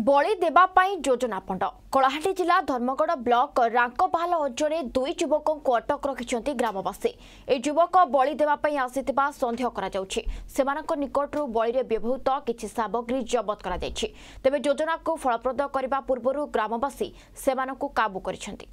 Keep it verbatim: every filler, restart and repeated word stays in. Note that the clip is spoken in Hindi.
बलि देवाई योजना पंड कलाहां जिला धर्मगढ़ ब्लॉक रांकबाहाल अंचल दुई युवक को अटक रखिंट ग्रामवासी। ए युवक बलि देवाई आसिथिबा सन्देह करा जाउछि। सेमानक निकटरू बलि व्यवहृत किछि सामग्री जबत करा जाइछि। तेबे योजना को फलप्रद करबा पूर्वरु ग्रामवासी सेमानकु काबू करिसेंति।